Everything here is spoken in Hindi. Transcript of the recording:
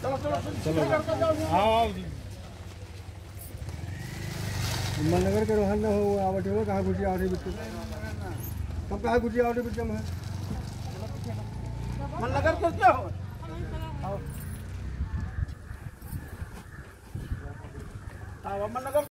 नगर के रोहन हो आवट हो कहाँ गुजी आवटे बिट्टू कब कहाँ गुजी आवटे बिट्टू में मन नगर कर क्या हो आओ मन नगर